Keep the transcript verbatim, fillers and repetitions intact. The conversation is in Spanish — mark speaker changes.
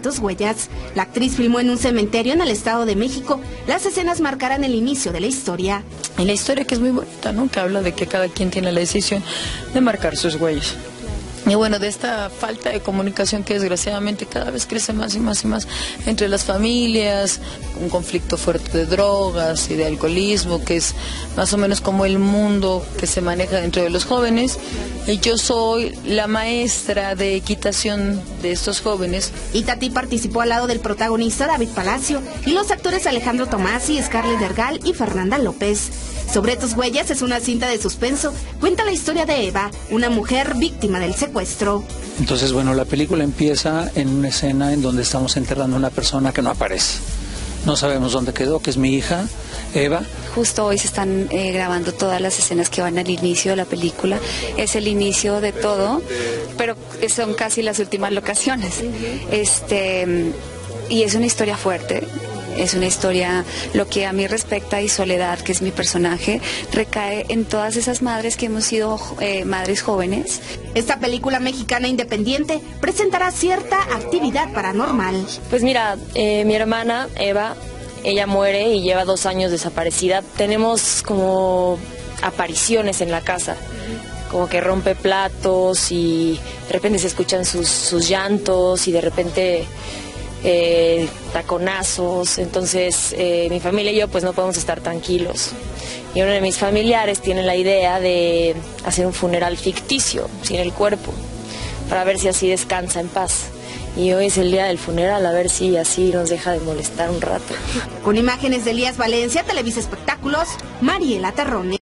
Speaker 1: Tus huellas. La actriz filmó en un cementerio en el Estado de México. Las escenas marcarán el inicio de la historia.
Speaker 2: Y la historia que es muy bonita, ¿no? Que habla de que cada quien tiene la decisión de marcar sus huellas. Y bueno, de esta falta de comunicación que desgraciadamente cada vez crece más y más y más entre las familias, un conflicto fuerte de drogas y de alcoholismo, que es más o menos como el mundo que se maneja dentro de los jóvenes. Y yo soy la maestra de equitación de estos jóvenes.
Speaker 1: Itatí participó al lado del protagonista David Palacio y los actores Alejandro Tomasi, Scarlett Dergal y Fernanda López. Sobre tus huellas es una cinta de suspenso. Cuenta la historia de Eva, una mujer víctima del secuestro.
Speaker 3: Entonces, bueno, la película empieza en una escena en donde estamos enterrando a una persona que no aparece. No sabemos dónde quedó, que es mi hija, Eva.
Speaker 4: Justo hoy se están eh, grabando todas las escenas que van al inicio de la película. Es el inicio de todo, pero son casi las últimas locaciones. Este, y es una historia fuerte. Es una historia, lo que a mí respecta, y Soledad, que es mi personaje, recae en todas esas madres que hemos sido eh, madres jóvenes.
Speaker 1: Esta película mexicana independiente presentará cierta actividad paranormal.
Speaker 5: Pues mira, eh, mi hermana Eva, ella muere y lleva dos años desaparecida. Tenemos como apariciones en la casa, como que rompe platos y de repente se escuchan sus, sus llantos y de repente... Eh, taconazos, entonces eh, mi familia y yo pues no podemos estar tranquilos. Y uno de mis familiares tiene la idea de hacer un funeral ficticio, sin el cuerpo, para ver si así descansa en paz. Y hoy es el día del funeral, a ver si así nos deja de molestar un rato.
Speaker 1: Con imágenes de Elías Valencia, Televisa Espectáculos, Mariela Terrone.